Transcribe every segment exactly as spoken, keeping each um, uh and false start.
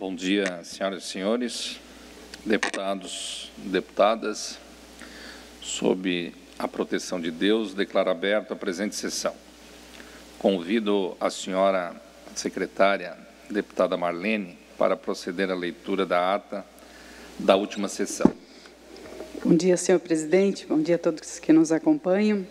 Bom dia, senhoras e senhores, deputados, deputadas. Sob a proteção de Deus, declaro aberta a presente sessão. Convido a senhora secretária, deputada Marlene, para proceder à leitura da ata da última sessão. Bom dia, senhor presidente. Bom dia a todos que nos acompanham.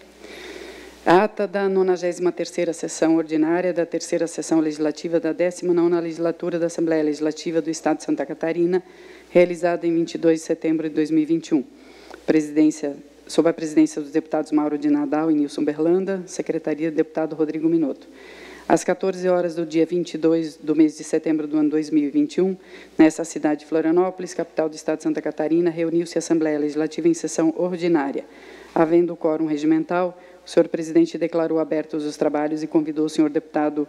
A ata da nonagésima terceira sessão ordinária da terceira sessão legislativa da décima nona legislatura da Assembleia Legislativa do Estado de Santa Catarina, realizada em vinte e dois de setembro de dois mil e vinte e um. Presidência, sob a presidência dos deputados Mauro de Nadal e Nilson Berlanda, secretaria do deputado Rodrigo Minotto. Às quatorze horas do dia vinte e dois do mês de setembro do ano dois mil e vinte e um, nessa cidade de Florianópolis, capital do Estado de Santa Catarina, reuniu-se a Assembleia Legislativa em sessão ordinária. Havendo o quórum regimental, o senhor presidente declarou abertos os trabalhos e convidou o senhor deputado,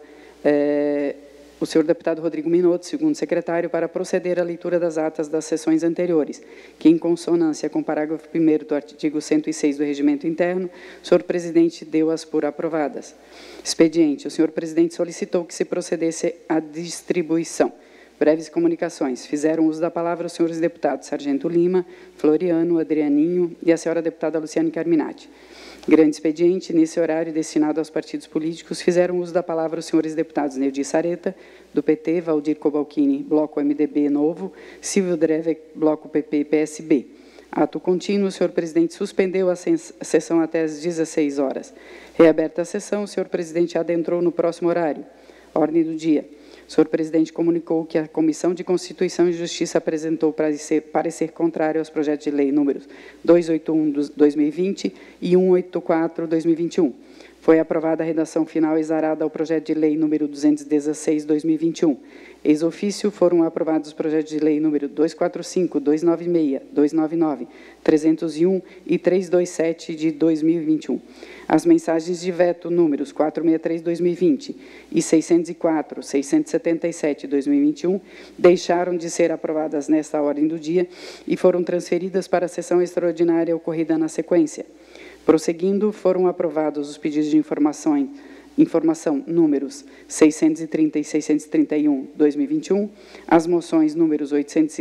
eh, o senhor deputado Rodrigo Minotto, segundo secretário, para proceder à leitura das atas das sessões anteriores, que, em consonância com o parágrafo primeiro do artigo cento e seis do Regimento Interno, o senhor presidente deu-as por aprovadas. Expediente. O senhor presidente solicitou que se procedesse à distribuição. Breves comunicações. Fizeram uso da palavra os senhores deputados Sargento Lima, Floriano, Adrianinho e a senhora deputada Luciane Carminati. Grande expediente. Nesse horário destinado aos partidos políticos, fizeram uso da palavra os senhores deputados Neudi Sareta, do P T, Valdir Cobalcini, Bloco M D B Novo, Silvio Dreve, Bloco P P e P S B. Ato contínuo, o senhor presidente suspendeu a sessão até às dezesseis horas. Reaberta a sessão, o senhor presidente adentrou no próximo horário. Ordem do dia. O senhor presidente comunicou que a Comissão de Constituição e Justiça apresentou parecer, parecer contrário aos projetos de lei números duzentos e oitenta e um de dois mil e vinte e cento e oitenta e quatro de dois mil e vinte e um. Foi aprovada a redação final exarada ao projeto de lei número duzentos e dezesseis de dois mil e vinte e um. Ex ofício foram aprovados os projetos de lei número duzentos e quarenta e cinco, duzentos e noventa e seis, duzentos e noventa e nove, trezentos e um e trezentos e vinte e sete de dois mil e vinte e um. As mensagens de veto números quatrocentos e sessenta e três de dois mil e vinte e seiscentos e quatro, seiscentos e setenta e sete de dois mil e vinte e um deixaram de ser aprovadas nesta ordem do dia e foram transferidas para a sessão extraordinária ocorrida na sequência. Prosseguindo, foram aprovados os pedidos de informação, informação números seiscentos e trinta e seiscentos e trinta e um de dois mil e vinte e um, as moções números oitocentos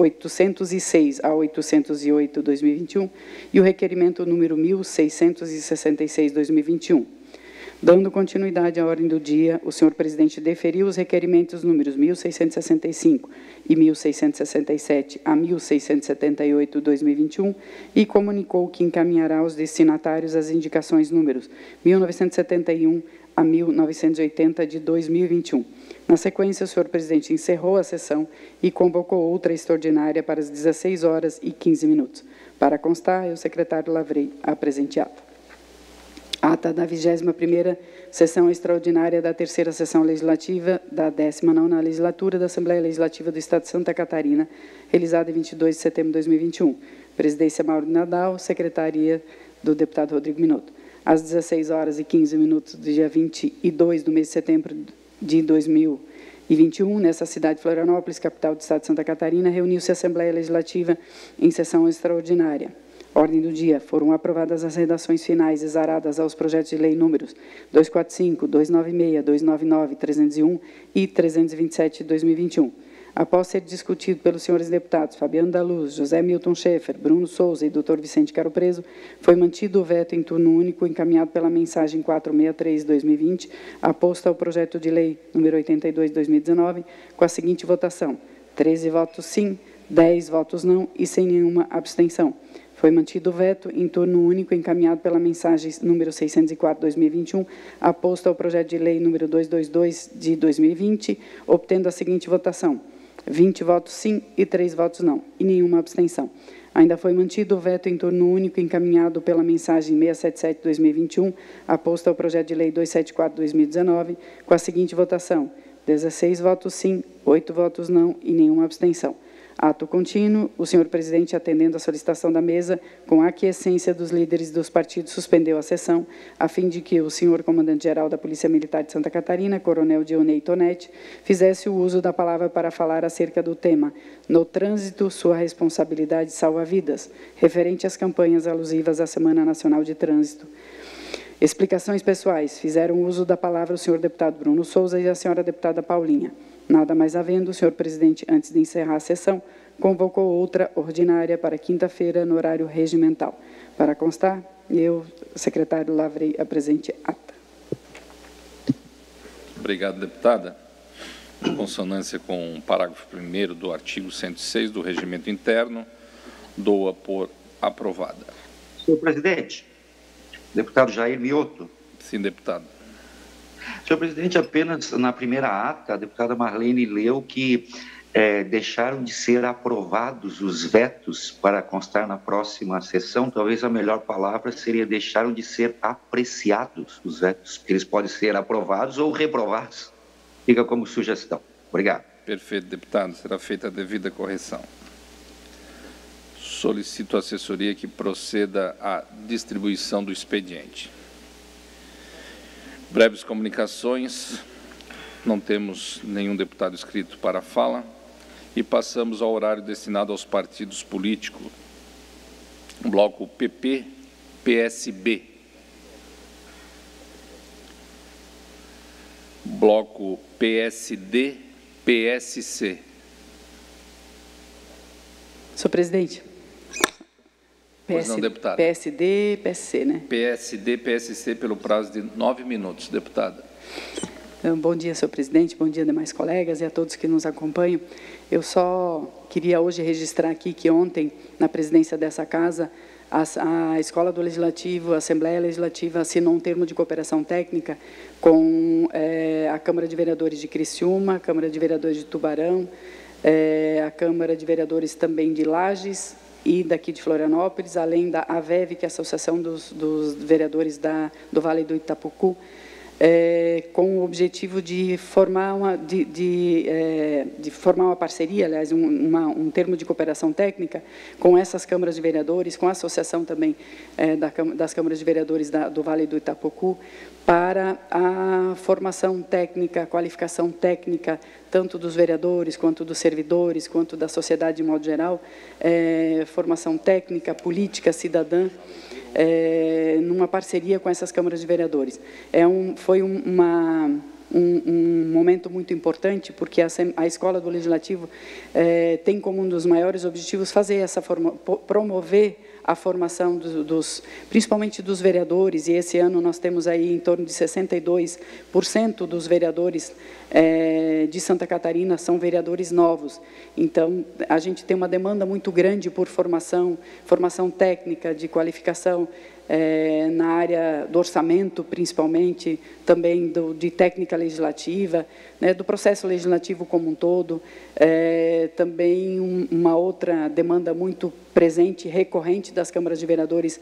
e seis a oitocentos e oito de dois mil e vinte e um e o requerimento número mil seiscentos e sessenta e seis de dois mil e vinte e um. Dando continuidade à ordem do dia, o senhor presidente deferiu os requerimentos números mil seiscentos e sessenta e cinco e mil seiscentos e sessenta e sete a mil seiscentos e setenta e oito de dois mil e vinte e um e comunicou que encaminhará aos destinatários as indicações números mil novecentos e setenta e um a mil novecentos e oitenta de dois mil e vinte e um. Na sequência, o senhor presidente encerrou a sessão e convocou outra extraordinária para as dezesseis horas e quinze minutos. Para constar, eu, secretário, lavrei a presente ata. Ata da vigésima primeira sessão extraordinária da terceira sessão legislativa da décima nona legislatura da Assembleia Legislativa do Estado de Santa Catarina, realizada em vinte e dois de setembro de dois mil e vinte e um. Presidência Mauro de Nadal, secretaria do deputado Rodrigo Minotto. Às dezesseis horas e quinze minutos do dia vinte e dois do mês de setembro de dois mil e vinte e um, nessa cidade de Florianópolis, capital do Estado de Santa Catarina, reuniu-se a Assembleia Legislativa em sessão extraordinária. Ordem do dia. Foram aprovadas as redações finais exaradas aos projetos de lei números duzentos e quarenta e cinco, duzentos e noventa e seis, duzentos e noventa e nove, trezentos e um e trezentos e vinte e sete de dois mil e vinte e um. Após ser discutido pelos senhores deputados Fabiano da Luz, José Milton Schaeffer, Bruno Souza e doutor Vicente Caro Preso, foi mantido o veto em turno único encaminhado pela mensagem quatrocentos e sessenta e três de dois mil e vinte, aposta ao projeto de lei número oitenta e dois de dois mil e dezenove, com a seguinte votação: treze votos sim, dez votos não e sem nenhuma abstenção. Foi mantido o veto em turno único encaminhado pela mensagem número seiscentos e quatro de dois mil e vinte e um, aposto ao projeto de lei número duzentos e vinte e dois de dois mil e vinte, obtendo a seguinte votação: vinte votos sim e três votos não, e nenhuma abstenção. Ainda foi mantido o veto em turno único encaminhado pela mensagem seiscentos e setenta e sete de dois mil e vinte e um, aposto ao projeto de lei duzentos e setenta e quatro de dois mil e dezenove, com a seguinte votação: dezesseis votos sim, oito votos não e nenhuma abstenção. Ato contínuo, o senhor presidente, atendendo à solicitação da mesa, com a aquiescência dos líderes dos partidos, suspendeu a sessão, a fim de que o senhor comandante-geral da Polícia Militar de Santa Catarina, coronel Dionei Tonetti, fizesse o uso da palavra para falar acerca do tema "No trânsito, sua responsabilidade salva vidas", referente às campanhas alusivas à Semana Nacional de Trânsito. Explicações pessoais. Fizeram uso da palavra o senhor deputado Bruno Souza e a senhora deputada Paulinha. Nada mais havendo, o senhor presidente, antes de encerrar a sessão, convocou outra ordinária para quinta-feira, no horário regimental. Para constar, eu, secretário, lavrei a presente ata. Obrigado, deputada. Em consonância com o parágrafo primeiro do artigo cento e seis do Regimento Interno, dou-a por aprovada. Senhor presidente, deputado Jair Mioto. Sim, deputado. Senhor presidente, apenas na primeira ata, a deputada Marlene leu que é, deixaram de ser aprovados os vetos para constar na próxima sessão. Talvez a melhor palavra seria deixaram de ser apreciados os vetos, porque eles podem ser aprovados ou reprovados. Fica como sugestão. Obrigado. Perfeito, deputado. Será feita a devida correção. Solicito à assessoria que proceda à distribuição do expediente. Breves comunicações. Não temos nenhum deputado inscrito para a fala. E passamos ao horário destinado aos partidos políticos. Bloco P P, P S B. Bloco P S D, P S C. Senhor presidente. Pois não, deputada. P S D, P S C, né? P S D, P S C, pelo prazo de nove minutos, deputada. Então, bom dia, senhor presidente, bom dia, demais colegas e a todos que nos acompanham. Eu só queria hoje registrar aqui que ontem, na presidência dessa casa, a, a Escola do Legislativo, a Assembleia Legislativa assinou um termo de cooperação técnica com é, a Câmara de Vereadores de Criciúma, a Câmara de Vereadores de Tubarão, é, a Câmara de Vereadores também de Lages e daqui de Florianópolis, além da AVEV, que é a Associação dos, dos Vereadores da, do Vale do Itapucu, É, com o objetivo de formar uma, de, de, é, de formar uma parceria, aliás, um, uma, um termo de cooperação técnica com essas câmaras de vereadores, com a associação também é, da, das câmaras de vereadores da, do Vale do Itapucu, para a formação técnica, a qualificação técnica, tanto dos vereadores, quanto dos servidores, quanto da sociedade de modo geral, é, formação técnica, política, cidadã, É, numa parceria com essas câmaras de vereadores. É um, foi um, uma, um, um momento muito importante, porque a, a Escola do Legislativo é, tem como um dos maiores objetivos fazer essa forma, promover a formação dos, dos, principalmente dos vereadores, e esse ano nós temos aí em torno de sessenta e dois por cento dos vereadores é, de Santa Catarina são vereadores novos. Então, a gente tem uma demanda muito grande por formação, formação técnica, de qualificação, é, na área do orçamento, principalmente, também do, de técnica legislativa, né, do processo legislativo como um todo, é, também um, uma outra demanda muito presente, recorrente das câmaras de vereadores,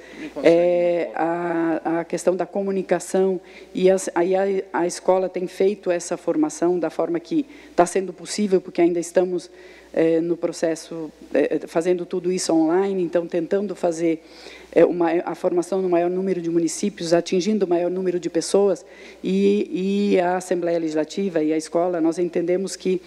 é a, a questão da comunicação, e as, aí a, a escola tem feito essa formação da forma que está sendo possível, porque ainda estamos é, no processo, é, fazendo tudo isso online, então tentando fazer é, uma, a formação no maior número de municípios, atingindo o maior número de pessoas, e, e a Assembleia Legislativa e a escola, nós entendemos que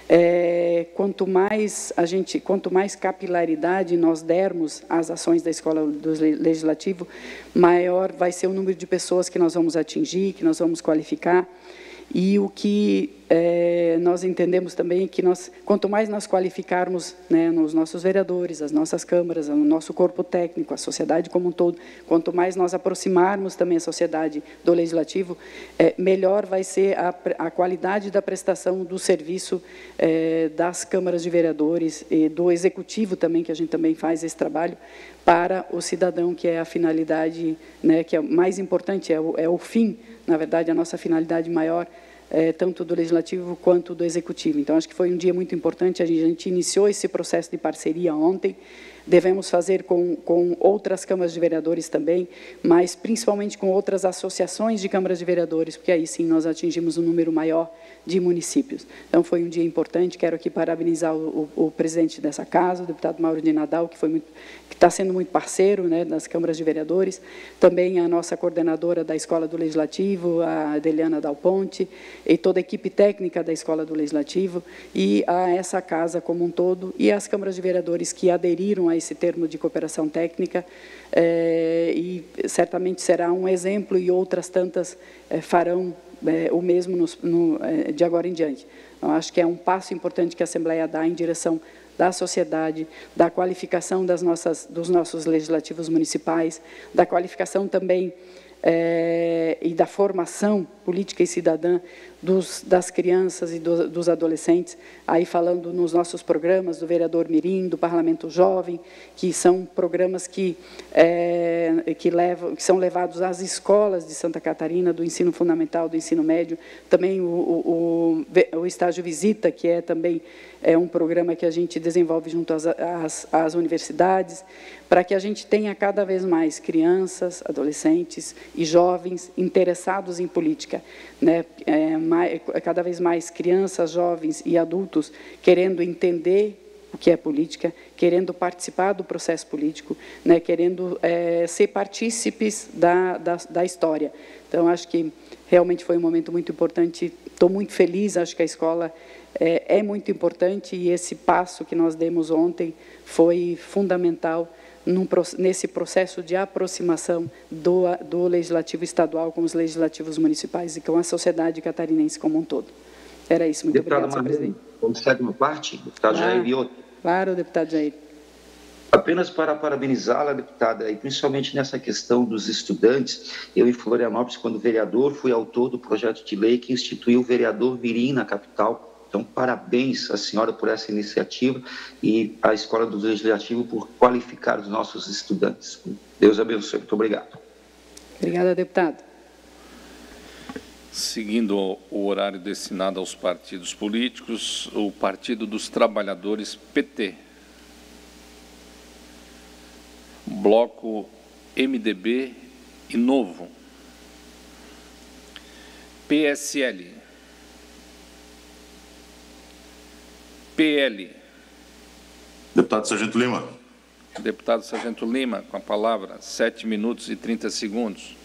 é, quanto mais a gente, quanto mais capilaridade nós dermos às ações da Escola do Legislativo, maior vai ser o número de pessoas que nós vamos atingir, que nós vamos qualificar. E o que é, nós entendemos também é que nós, quanto mais nós qualificarmos, né, nos nossos vereadores, as nossas câmaras, o nosso corpo técnico, a sociedade como um todo, quanto mais nós aproximarmos também a sociedade do Legislativo, é, melhor vai ser a, a qualidade da prestação do serviço é, das câmaras de vereadores e do Executivo também, que a gente também faz esse trabalho, para o cidadão, que é a finalidade, né, que é mais importante, é o, é o fim, na verdade, a nossa finalidade maior, é, tanto do Legislativo quanto do Executivo. Então, acho que foi um dia muito importante, a gente iniciou esse processo de parceria ontem, devemos fazer com, com outras câmaras de vereadores também, mas principalmente com outras associações de câmaras de vereadores, porque aí sim nós atingimos um número maior de municípios. Então, foi um dia importante, quero aqui parabenizar o, o, o presidente dessa casa, o deputado Mauro de Nadal, que foi muito, que está sendo muito parceiro, né, das câmaras de vereadores, também a nossa coordenadora da Escola do Legislativo, a Adeliana Dal Ponte, e toda a equipe técnica da Escola do Legislativo, e a essa casa como um todo, e as câmaras de vereadores que aderiram a esse termo de cooperação técnica, é, e certamente será um exemplo, e outras tantas é, farão é, o mesmo no, no, é, de agora em diante. Eu acho que é um passo importante que a Assembleia dá em direção da sociedade, da qualificação das nossas, dos nossos legislativos municipais, da qualificação também é, e da formação política e cidadã dos, das crianças e do, dos adolescentes, aí falando nos nossos programas do Vereador Mirim, do Parlamento Jovem, que são programas que, é, que, levam, que são levados às escolas de Santa Catarina, do ensino fundamental, do ensino médio, também o, o, o, o estágio visita, que é também é um programa que a gente desenvolve junto às, às, às universidades, para que a gente tenha cada vez mais crianças, adolescentes e jovens interessados em política, né? É, mais, cada vez mais crianças, jovens e adultos querendo entender o que é política, querendo participar do processo político, né? Querendo é, ser partícipes da, da, da história. Então, acho que realmente foi um momento muito importante, estou muito feliz, acho que a escola é, é muito importante e esse passo que nós demos ontem foi fundamental Num, nesse processo de aproximação do, do legislativo estadual com os legislativos municipais e com a sociedade catarinense como um todo. Era isso. Muito deputado obrigado, senhor presidente. Vamos segue uma parte, deputado claro, Jair e outro. Claro, deputado Jair. Apenas para parabenizá-la, deputada, e principalmente nessa questão dos estudantes, eu em Florianópolis, quando vereador, fui autor do projeto de lei que instituiu o vereador Mirim na capital. Então, parabéns à senhora por essa iniciativa e à Escola do Legislativo por qualificar os nossos estudantes. Deus abençoe. Muito obrigado. Obrigada, deputado. Seguindo o horário destinado aos partidos políticos, o Partido dos Trabalhadores, P T. Bloco M D B e Novo. P S L. P L. Deputado Sargento Lima. Deputado Sargento Lima, com a palavra, sete minutos e trinta segundos.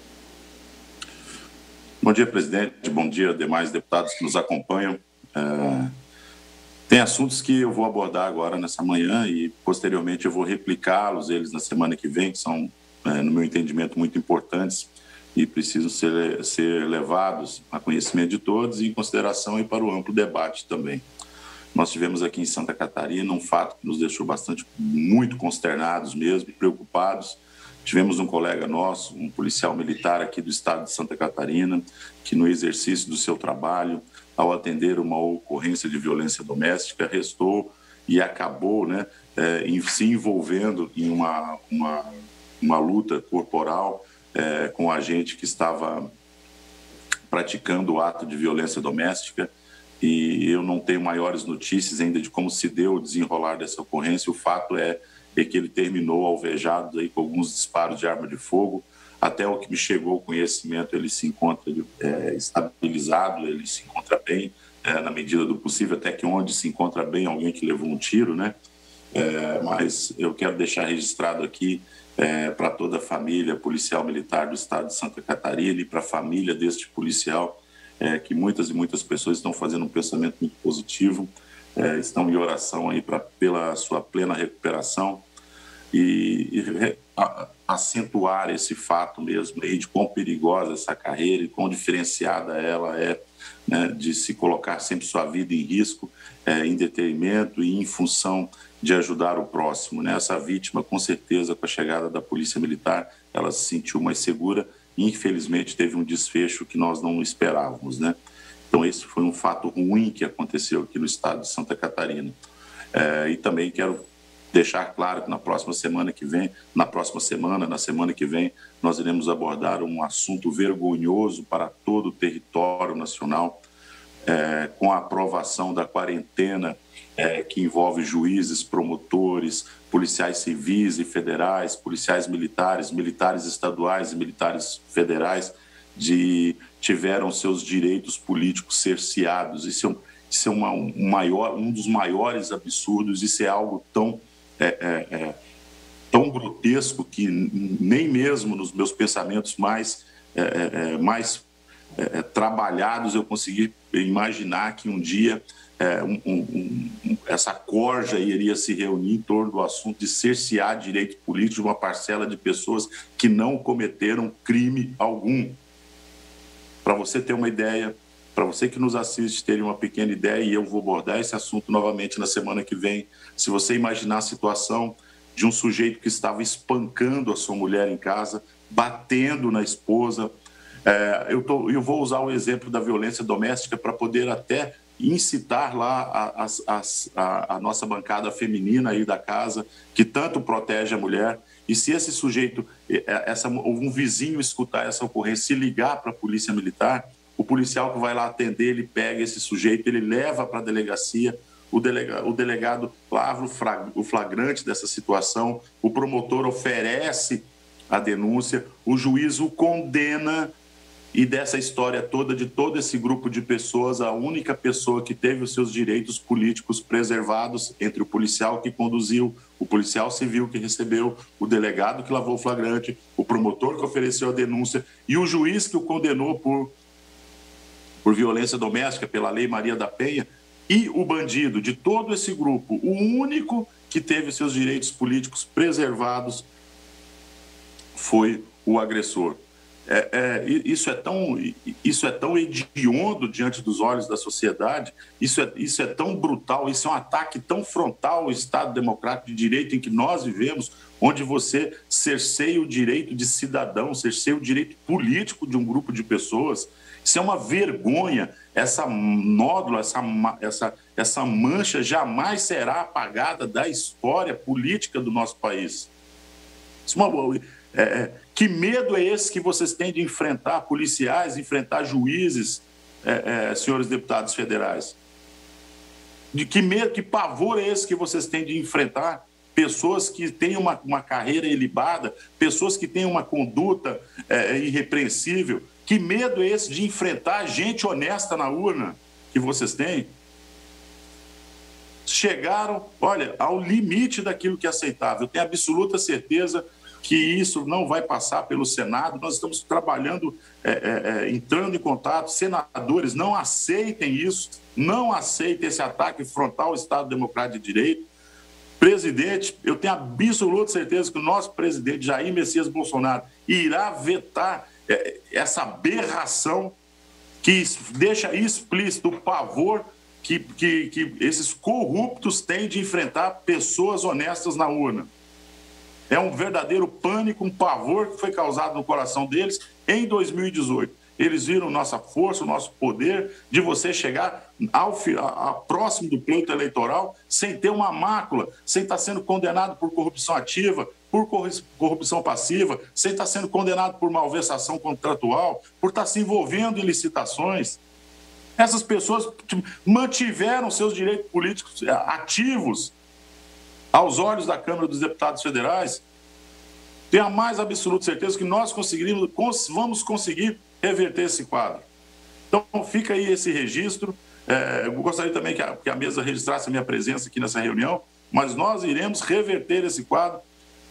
Bom dia, presidente. Bom dia, demais deputados que nos acompanham. É, tem assuntos que eu vou abordar agora nessa manhã e, posteriormente, eu vou replicá-los, eles na semana que vem, que são, é, no meu entendimento, muito importantes e precisam ser, ser levados a conhecimento de todos e em consideração e para o amplo debate também. Nós tivemos aqui em Santa Catarina um fato que nos deixou bastante, muito consternados mesmo, preocupados. Tivemos um colega nosso, um policial militar aqui do estado de Santa Catarina, que no exercício do seu trabalho, ao atender uma ocorrência de violência doméstica, restou e acabou, né, é, se envolvendo em uma, uma, uma luta corporal é, com um agente que estava praticando o ato de violência doméstica. E eu não tenho maiores notícias ainda de como se deu o desenrolar dessa ocorrência. O fato é, é que ele terminou alvejado aí com alguns disparos de arma de fogo. Até o que me chegou ao conhecimento, ele se encontra é, estabilizado, ele se encontra bem, é, na medida do possível, até que onde se encontra bem alguém que levou um tiro, né? É, mas eu quero deixar registrado aqui é, para toda a família policial militar do estado de Santa Catarina e para a família deste policial, É, que muitas e muitas pessoas estão fazendo um pensamento muito positivo, é, estão em oração aí pra, pela sua plena recuperação e, e re, a, acentuar esse fato mesmo aí de quão perigosa essa carreira e quão diferenciada ela é, né, de se colocar sempre sua vida em risco, é, em detrimento e em função de ajudar o próximo, né? Essa vítima, com certeza, com a chegada da Polícia Militar, ela se sentiu mais segura. Infelizmente, teve um desfecho que nós não esperávamos, né? Então, esse foi um fato ruim que aconteceu aqui no estado de Santa Catarina. É, e também quero deixar claro que na próxima semana que vem, na próxima semana, na semana que vem, nós iremos abordar um assunto vergonhoso para todo o território nacional, é, com a aprovação da quarentena, é, que envolve juízes, promotores, policiais civis e federais, policiais militares, militares estaduais e militares federais, de, tiveram seus direitos políticos cerceados. Isso é, um, isso é uma, um, maior, um dos maiores absurdos, isso é algo tão, é, é, é, tão grotesco que nem mesmo nos meus pensamentos mais, é, é, mais é, trabalhados eu consegui imaginar que um dia É, um, um, um, essa corja iria se reunir em torno do assunto de cercear direito político de uma parcela de pessoas que não cometeram crime algum. para você ter uma ideia, para você que nos assiste ter uma pequena ideia, e eu vou abordar esse assunto novamente na semana que vem. Se você imaginar a situação de um sujeito que estava espancando a sua mulher em casa, batendo na esposa, é, eu, tô, eu vou usar o exemplo da violência doméstica para poder até incitar lá a, a, a, a nossa bancada feminina aí da casa, que tanto protege a mulher. E se esse sujeito, essa, um vizinho escutar essa ocorrência, se ligar para a polícia militar, o policial que vai lá atender, ele pega esse sujeito, ele leva para a delegacia, o, delega, o delegado lavra o flagrante dessa situação, o promotor oferece a denúncia, o juiz o condena, e dessa história toda, de todo esse grupo de pessoas, a única pessoa que teve os seus direitos políticos preservados, entre o policial que conduziu, o policial civil que recebeu, o delegado que lavou o flagrante, o promotor que ofereceu a denúncia e o juiz que o condenou por, por violência doméstica, pela Lei Maria da Penha, e o bandido, de todo esse grupo, o único que teve seus direitos políticos preservados foi o agressor. É, é, isso, é tão, isso é tão hediondo diante dos olhos da sociedade, isso é, isso é tão brutal, isso é um ataque tão frontal ao Estado Democrático de Direito em que nós vivemos, onde você cerceia o direito de cidadão, cerceia o direito político de um grupo de pessoas. Isso é uma vergonha. Essa nódula, essa, essa, essa mancha jamais será apagada da história política do nosso país. Isso é uma... É, é, que medo é esse que vocês têm de enfrentar policiais, enfrentar juízes, é, é, senhores deputados federais? De que medo, que pavor é esse que vocês têm de enfrentar pessoas que têm uma, uma carreira ilibada, pessoas que têm uma conduta é, irrepreensível? Que medo é esse de enfrentar gente honesta na urna que vocês têm? Chegaram, olha, ao limite daquilo que é aceitável. Eu tenho absoluta certeza que isso não vai passar pelo Senado. Nós estamos trabalhando, é, é, entrando em contato. Senadores, não aceitem isso, não aceitem esse ataque frontal ao Estado Democrático de Direito. Presidente, eu tenho absoluta certeza que o nosso presidente Jair Messias Bolsonaro irá vetar é, essa aberração que deixa explícito o pavor que, que, que esses corruptos têm de enfrentar pessoas honestas na urna. É um verdadeiro pânico, um pavor que foi causado no coração deles em dois mil e dezoito. Eles viram nossa força, o nosso poder de você chegar ao, a, a próximo do pleito eleitoral sem ter uma mácula, sem estar sendo condenado por corrupção ativa, por corrupção passiva, sem estar sendo condenado por malversação contratual, por estar se envolvendo em licitações. Essas pessoas mantiveram seus direitos políticos ativos aos olhos da Câmara dos Deputados Federais. Tenho a mais absoluta certeza que nós conseguiremos, vamos conseguir reverter esse quadro. Então, fica aí esse registro. É, eu gostaria também que a, que a mesa registrasse a minha presença aqui nessa reunião, mas nós iremos reverter esse quadro,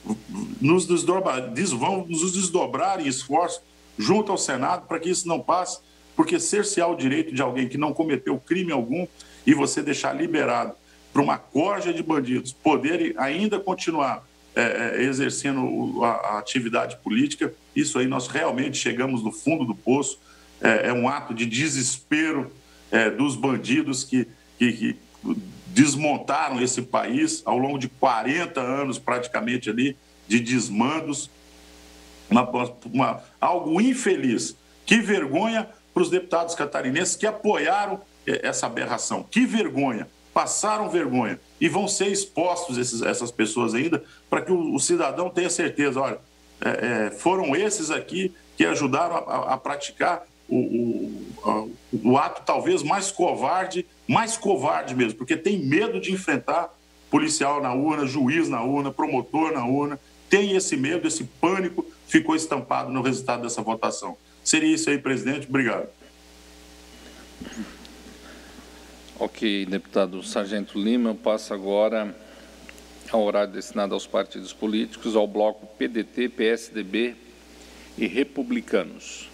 nos desdobrar, vamos nos desdobrar em esforço junto ao Senado para que isso não passe, porque cercear o direito de alguém que não cometeu crime algum e você deixar liberado para uma corja de bandidos poderem ainda continuar é, exercendo a, a atividade política, isso aí nós realmente chegamos no fundo do poço. É, é um ato de desespero é, dos bandidos que, que, que desmontaram esse país ao longo de quarenta anos praticamente ali de desmandos, uma, uma, algo infeliz. Que vergonha para os deputados catarinenses que apoiaram essa aberração. Que vergonha. Passaram vergonha e vão ser expostos esses, essas pessoas ainda para que o, o cidadão tenha certeza, olha, é, é, foram esses aqui que ajudaram a, a, a praticar o, o, a, o ato talvez mais covarde, mais covarde mesmo, porque tem medo de enfrentar policial na urna, juiz na urna, promotor na urna, tem esse medo, esse pânico ficou estampado no resultado dessa votação. Seria isso aí, presidente. Obrigado. Ok, deputado Sargento Lima, eu passo agora ao horário destinado aos partidos políticos, ao bloco P D T, P S D B e Republicanos.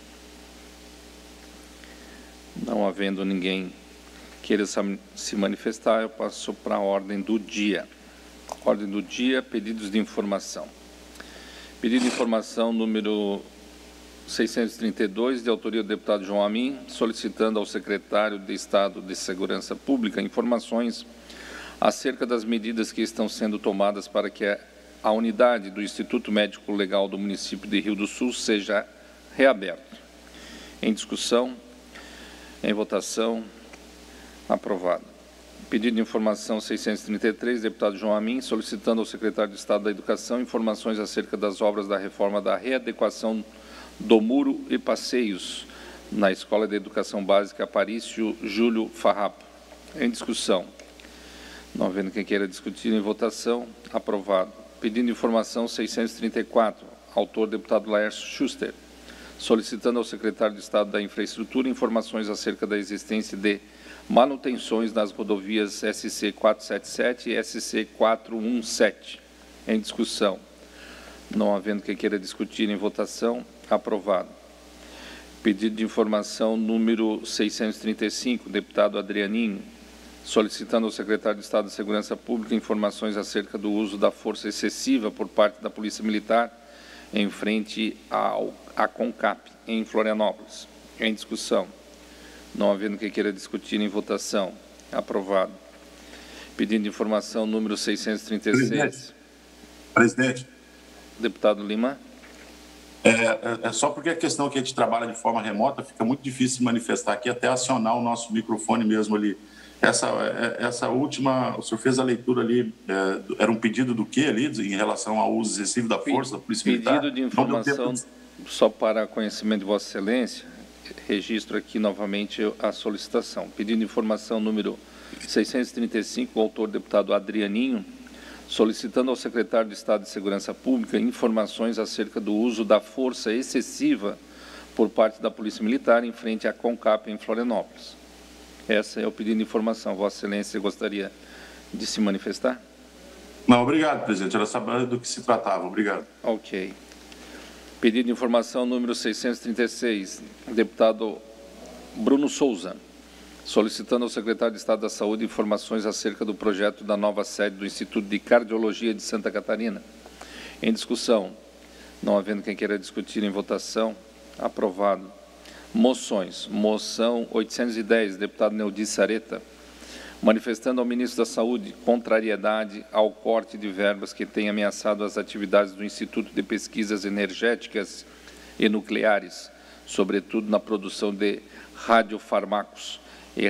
Não havendo ninguém queira se manifestar, eu passo para a ordem do dia. Ordem do dia, pedidos de informação. Pedido de informação número seiscentos e trinta e dois, de autoria do deputado João Amin, solicitando ao secretário de Estado de Segurança Pública informações acerca das medidas que estão sendo tomadas para que a, a unidade do Instituto Médico Legal do município de Rio do Sul seja reaberta. Em discussão, em votação, aprovado. Pedido de informação seiscentos e trinta e três, deputado João Amin, solicitando ao secretário de Estado da Educação informações acerca das obras da reforma da readequação do muro e passeios na Escola de Educação Básica Aparício Júlio Farrapo. Em discussão. Não havendo quem queira discutir, em votação, aprovado. Pedido de informação seiscentos e trinta e quatro, autor deputado Laércio Schuster, solicitando ao secretário de Estado da Infraestrutura informações acerca da existência de manutenções nas rodovias S C quatrocentos e setenta e sete e S C quatrocentos e dezessete. Em discussão. Não havendo quem queira discutir, em votação, aprovado. Pedido de informação número seiscentos e trinta e cinco, deputado Adrianinho, solicitando ao secretário de Estado de Segurança Pública informações acerca do uso da força excessiva por parte da Polícia Militar em frente ao à CONCAP, em Florianópolis. Em discussão. Não havendo quem queira discutir, em votação, aprovado. Pedido de informação número seiscentos e trinta e seis. Presidente. Presidente. Deputado Lima. É, é, é só porque a questão que a gente trabalha de forma remota, fica muito difícil se manifestar aqui, até acionar o nosso microfone mesmo ali. Essa, essa última, o senhor fez a leitura ali, é, era um pedido do que ali, em relação ao uso excessivo da força da Polícia Militar? Pedido de informação, só para conhecimento de Vossa Excelência, registro aqui novamente a solicitação. Pedido de informação número seiscentos e trinta e cinco, o autor deputado Adrianinho, solicitando ao secretário de Estado de Segurança Pública informações acerca do uso da força excessiva por parte da Polícia Militar em frente à CONCAP em Florianópolis. Essa é o pedido de informação. Vossa Excelência gostaria de se manifestar? Não, obrigado, presidente. Era saber do que se tratava. Obrigado. Ok. Pedido de informação número seiscentos e trinta e seis, deputado Bruno Souza, solicitando ao secretário de Estado da Saúde informações acerca do projeto da nova sede do Instituto de Cardiologia de Santa Catarina. Em discussão. Não havendo quem queira discutir, em votação, aprovado. Moções. Moção oitocentos e dez, deputado Neudi Sareta, manifestando ao ministro da Saúde contrariedade ao corte de verbas que tem ameaçado as atividades do Instituto de Pesquisas Energéticas e Nucleares, sobretudo na produção de radiofarmacos e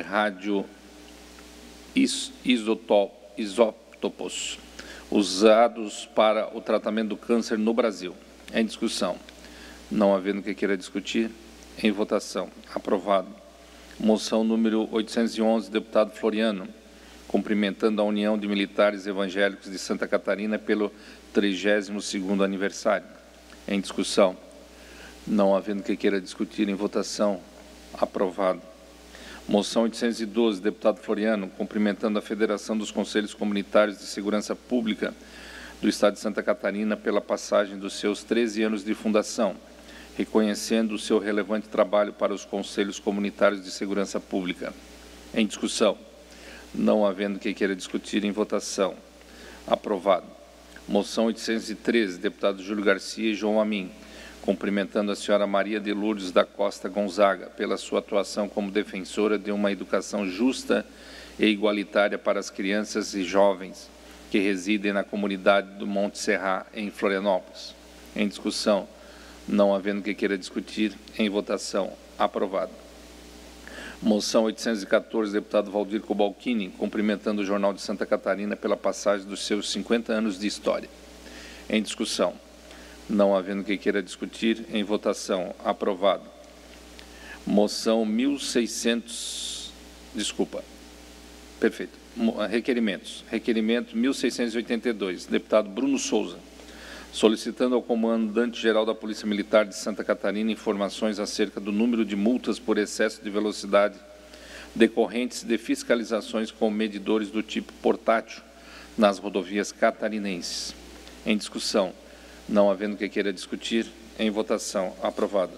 radioisótopos usados para o tratamento do câncer no Brasil. Em discussão. Não havendo quem queira discutir, em votação. Aprovado. Moção número oitocentos e onze, deputado Floriano, cumprimentando a União de Militares Evangélicos de Santa Catarina pelo trigésimo segundo aniversário. Em discussão. Não havendo quem queira discutir, em votação. Aprovado. Moção oitocentos e doze, deputado Floriano, cumprimentando a Federação dos Conselhos Comunitários de Segurança Pública do Estado de Santa Catarina pela passagem dos seus treze anos de fundação, reconhecendo o seu relevante trabalho para os Conselhos Comunitários de Segurança Pública. Em discussão. Não havendo quem queira discutir, em votação. Aprovado. Moção oitocentos e treze, deputados Júlio Garcia e João Amin, cumprimentando a senhora Maria de Lourdes da Costa Gonzaga pela sua atuação como defensora de uma educação justa e igualitária para as crianças e jovens que residem na comunidade do Monte Serra, em Florianópolis. Em discussão. Não havendo quem queira discutir, em votação. Aprovado. Moção oitocentos e quatorze, deputado Valdir Cobalcini, cumprimentando o Jornal de Santa Catarina pela passagem dos seus cinquenta anos de história. Em discussão. Não havendo quem queira discutir, em votação. Aprovado. Moção mil e seiscentos... Desculpa. Perfeito. Requerimentos. Requerimento mil seiscentos e oitenta e dois, deputado Bruno Souza, solicitando ao comandante-geral da Polícia Militar de Santa Catarina informações acerca do número de multas por excesso de velocidade decorrentes de fiscalizações com medidores do tipo portátil nas rodovias catarinenses. Em discussão. Não havendo quem queira discutir, em votação. Aprovado.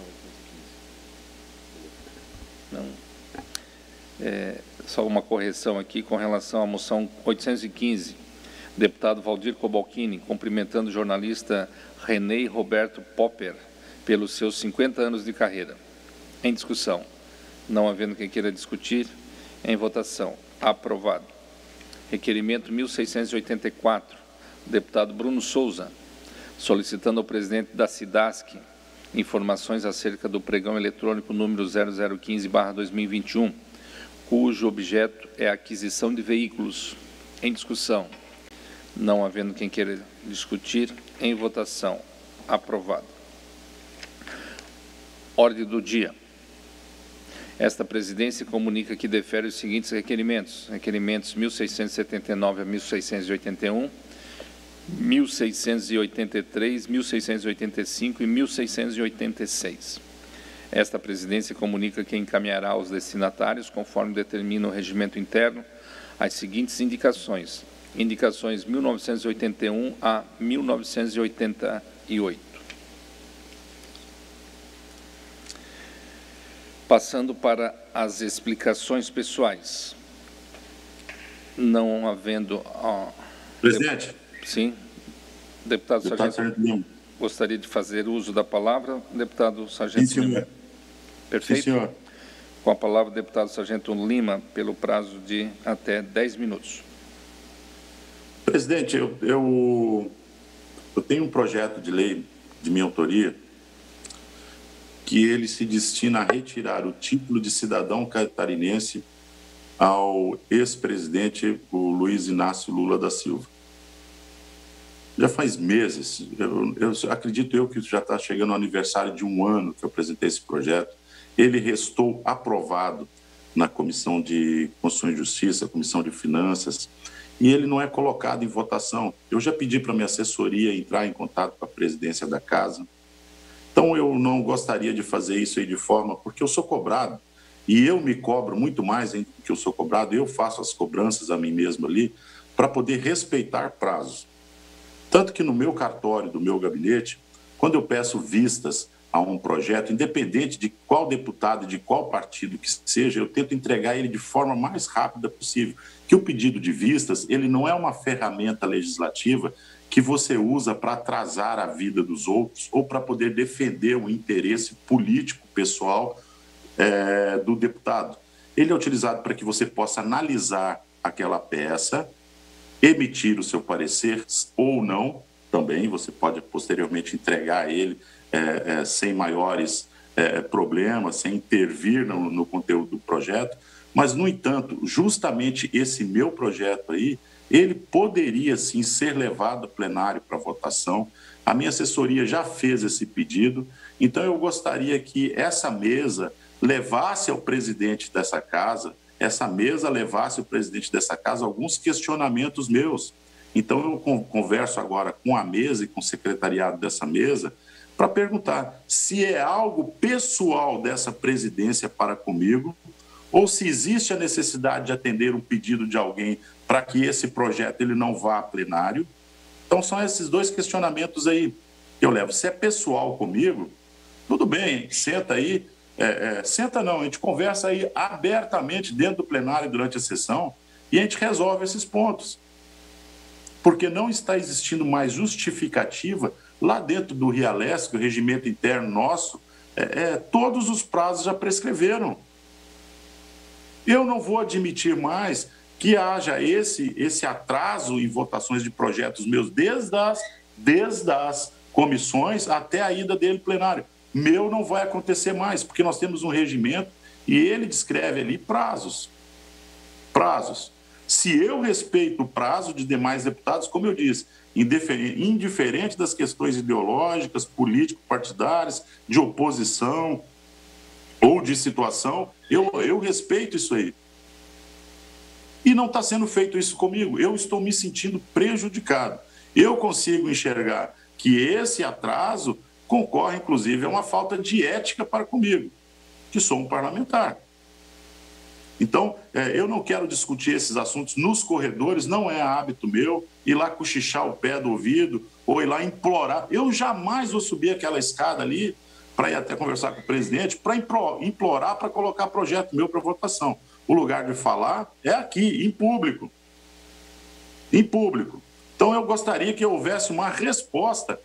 Não. É, só uma correção aqui com relação à moção oitocentos e quinze. Deputado Valdir Cobalcini, cumprimentando o jornalista René Roberto Popper pelos seus cinquenta anos de carreira. Em discussão. Não havendo quem queira discutir, em votação. Aprovado. Requerimento mil seiscentos e oitenta e quatro, deputado Bruno Souza, solicitando ao presidente da SIDASC informações acerca do pregão eletrônico número zero zero quinze barra dois mil e vinte e um, cujo objeto é a aquisição de veículos. Em discussão. Não havendo quem queira discutir, em votação. Aprovado. Ordem do dia. Esta presidência comunica que defere os seguintes requerimentos. Requerimentos mil seiscentos e setenta e nove a mil seiscentos e oitenta e um, mil seiscentos e oitenta e três, mil seiscentos e oitenta e cinco e mil seiscentos e oitenta e seis. Esta presidência comunica que encaminhará aos destinatários, conforme determina o regimento interno, as seguintes indicações. Indicações mil novecentos e oitenta e um a mil novecentos e oitenta e oito. Passando para as explicações pessoais. Não havendo... Ó, Presidente. Dep... Sim. Deputado, deputado Sargento Lima. Gostaria de fazer uso da palavra. Deputado Sargento Sim, Lima. Perfeito. Sim, senhor. Com a palavra, deputado Sargento Lima, pelo prazo de até dez minutos. Presidente, eu, eu, eu tenho um projeto de lei de minha autoria que ele se destina a retirar o título de cidadão catarinense ao ex-presidente, o Luiz Inácio Lula da Silva. Já faz meses, eu, eu acredito eu que já está chegando ao aniversário de um ano que eu apresentei esse projeto. Ele restou aprovado na Comissão de Constituição e Justiça, Comissão de Finanças, e ele não é colocado em votação. Eu já pedi para a minha assessoria entrar em contato com a presidência da Casa. Então, eu não gostaria de fazer isso aí de forma... Porque eu sou cobrado, e eu me cobro muito mais do que eu sou cobrado, eu faço as cobranças a mim mesmo ali, para poder respeitar prazos. Tanto que no meu cartório, do meu gabinete, quando eu peço vistas a um projeto, independente de qual deputado, de qual partido que seja, eu tento entregar ele de forma mais rápida possível. Que o pedido de vistas, ele não é uma ferramenta legislativa que você usa para atrasar a vida dos outros ou para poder defender o interesse político pessoal é, do deputado. Ele é utilizado para que você possa analisar aquela peça, emitir o seu parecer ou não, também você pode posteriormente entregar ele é, é, sem maiores é, problemas, sem intervir no, no conteúdo do projeto, mas, no entanto, justamente esse meu projeto aí, ele poderia, sim, ser levado a plenário para votação. A minha assessoria já fez esse pedido, então eu gostaria que essa mesa levasse ao presidente dessa casa, essa mesa levasse ao presidente dessa casa alguns questionamentos meus. Então eu converso agora com a mesa e com o secretariado dessa mesa para perguntar se é algo pessoal dessa presidência para comigo, ou se existe a necessidade de atender um pedido de alguém para que esse projeto ele não vá a plenário. Então, são esses dois questionamentos aí que eu levo. Se é pessoal comigo, tudo bem, senta aí, é, é, senta não, a gente conversa aí abertamente dentro do plenário durante a sessão e a gente resolve esses pontos. Porque não está existindo mais justificativa lá dentro do RIALESC, o regimento interno nosso, é, é, todos os prazos já prescreveram. Eu não vou admitir mais que haja esse, esse atraso em votações de projetos meus, desde as, desde as comissões até a ida dele plenário. Meu não vai acontecer mais, porque nós temos um regimento e ele descreve ali prazos. Prazos. Se eu respeito o prazo de demais deputados, como eu disse, indiferente das questões ideológicas, político-partidárias, de oposição ou de situação, eu, eu respeito isso aí. E não está sendo feito isso comigo. Eu estou me sentindo prejudicado. Eu consigo enxergar que esse atraso concorre, inclusive, a uma falta de ética para comigo, que sou um parlamentar. Então, é, eu não quero discutir esses assuntos nos corredores, não é hábito meu ir lá cochichar o pé do ouvido ou ir lá implorar. Eu jamais vou subir aquela escada ali para ir até conversar com o presidente, para implorar para colocar projeto meu para votação. O lugar de falar é aqui, em público. Em público. Então, eu gostaria que houvesse uma resposta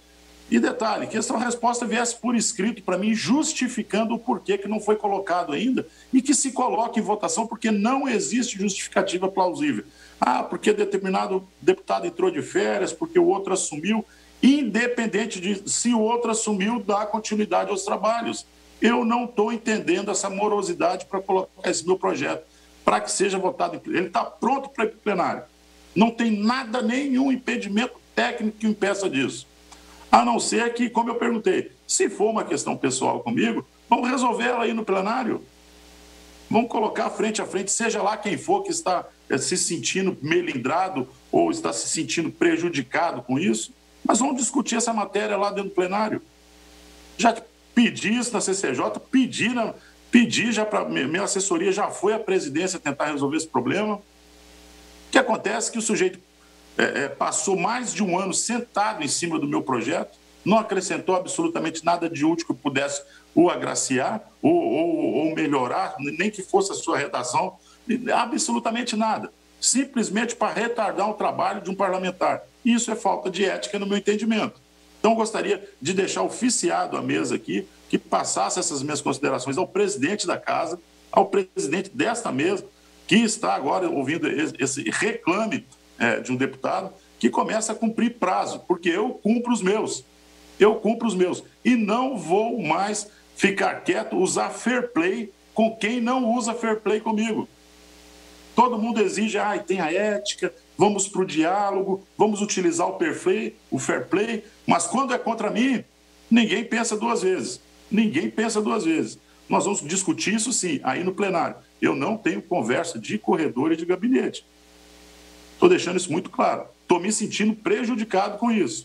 E detalhe, que essa resposta viesse por escrito para mim, justificando o porquê que não foi colocado ainda e que se coloque em votação, porque não existe justificativa plausível. Ah, porque determinado deputado entrou de férias, porque o outro assumiu, independente de se o outro assumiu, dá continuidade aos trabalhos. Eu não estou entendendo essa morosidade para colocar esse meu projeto, para que seja votado. Ele está pronto para ir para o plenário. Não tem nada, nenhum impedimento técnico que impeça disso. A não ser que, como eu perguntei, se for uma questão pessoal comigo, vamos resolver ela aí no plenário. Vamos colocar frente a frente, seja lá quem for que está é, se sentindo melindrado ou está se sentindo prejudicado com isso, mas vamos discutir essa matéria lá dentro do plenário. Já pedi isso na C C J, pedi, na, pedi já para... Minha assessoria já foi à presidência tentar resolver esse problema. O que acontece é que o sujeito É, é, passou mais de um ano sentado em cima do meu projeto, não acrescentou absolutamente nada de útil que pudesse o agraciar ou, ou, ou melhorar, nem que fosse a sua redação, absolutamente nada. Simplesmente para retardar o trabalho de um parlamentar. Isso é falta de ética no meu entendimento. Então, eu gostaria de deixar oficiado à mesa aqui, que passasse essas minhas considerações ao presidente da casa, ao presidente desta mesa, que está agora ouvindo esse reclame É, de um deputado, que começa a cumprir prazo, porque eu cumpro os meus, eu cumpro os meus, e não vou mais ficar quieto, usar fair play com quem não usa fair play comigo. Todo mundo exige, ah, tem a ética, vamos para o diálogo, vamos utilizar o fair play, o fair play, mas quando é contra mim, ninguém pensa duas vezes, ninguém pensa duas vezes. Nós vamos discutir isso sim, aí no plenário. Eu não tenho conversa de corredor e de gabinete. Estou deixando isso muito claro. Estou me sentindo prejudicado com isso.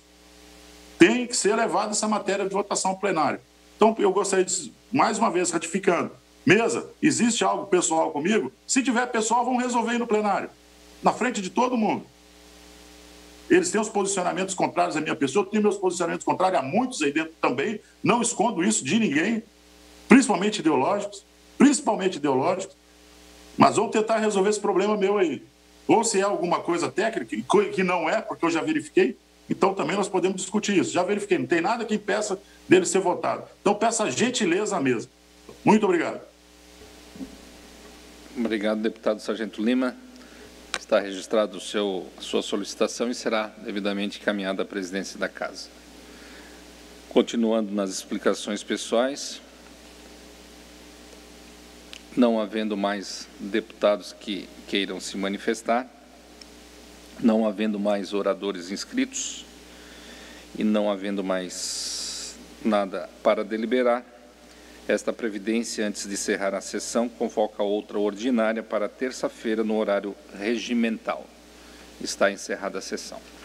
Tem que ser levada essa matéria de votação ao plenário. Então, eu gostaria de, mais uma vez, ratificando. Mesa, existe algo pessoal comigo? Se tiver pessoal, vão resolver aí no plenário. Na frente de todo mundo. Eles têm os posicionamentos contrários à minha pessoa, eu tenho meus posicionamentos contrários a muitos aí dentro também. Não escondo isso de ninguém, principalmente ideológicos, principalmente ideológicos. Mas vamos tentar resolver esse problema meu aí. Ou se é alguma coisa técnica, que não é, porque eu já verifiquei, então também nós podemos discutir isso. Já verifiquei, não tem nada que impeça dele ser votado. Então peça gentileza à mesa. Muito obrigado. Obrigado, deputado Sargento Lima. Está registrado o seu, a sua solicitação e será devidamente encaminhada à presidência da Casa. Continuando nas explicações pessoais, não havendo mais deputados que queiram se manifestar, não havendo mais oradores inscritos e não havendo mais nada para deliberar, esta previdência, antes de encerrar a sessão, convoca outra ordinária para terça-feira no horário regimental. Está encerrada a sessão.